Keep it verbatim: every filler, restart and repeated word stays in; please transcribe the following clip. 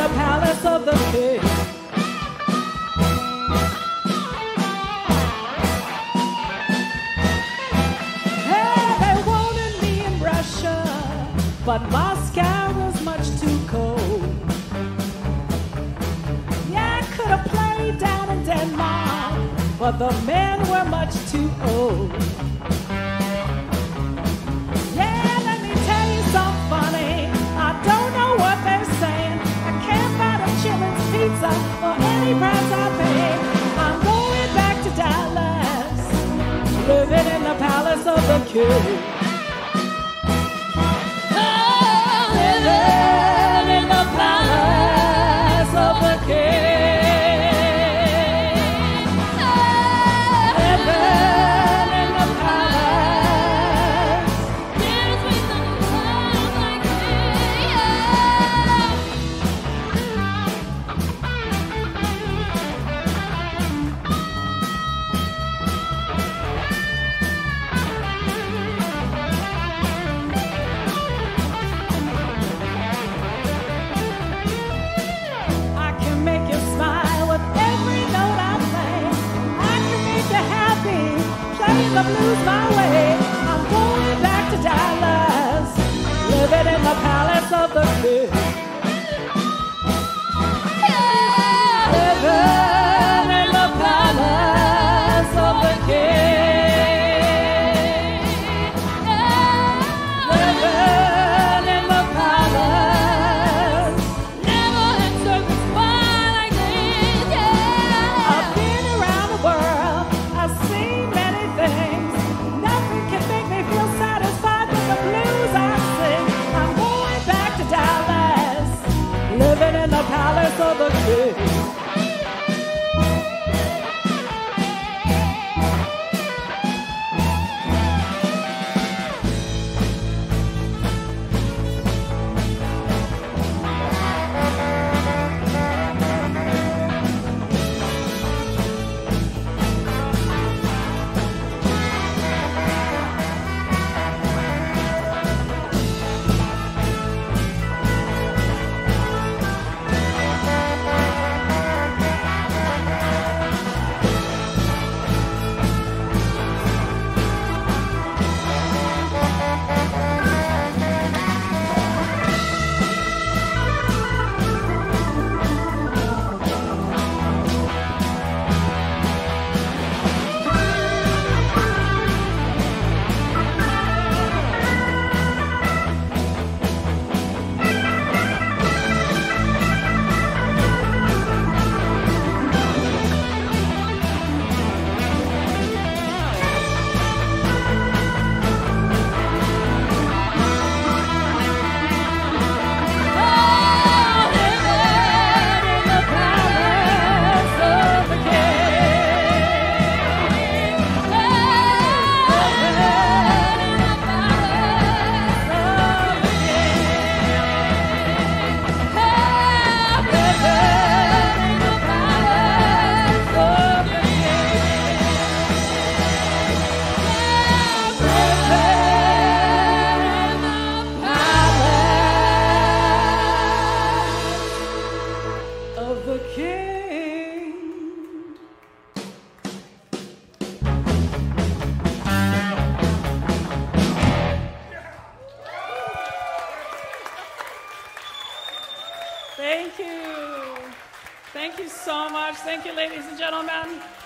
the palace of the king. Hey, they wanted me in Russia, but Moscow was much too cold. Yeah, I could have played down in Denmark, but the men were much too old. Yeah, let me tell you something funny. I don't know what they're saying. I can't find a Chillins pizza for any price I pay. I'm going back to Dallas, living in the palace of the king. Oh, living in the palace of the king. The blues my way. I'm going back to Dallas, living in the palace of the king. Yeah, living in the palace of the king. Yeah, living in the palace. Never had circus fun like this. Yeah, I've been around the world. I've seen many things. Nothing can make me feel satisfied with the blues I sing. I'm going back to Dallas, living in the palace of the king. Thank you. Thank you so much. Thank you, ladies and gentlemen.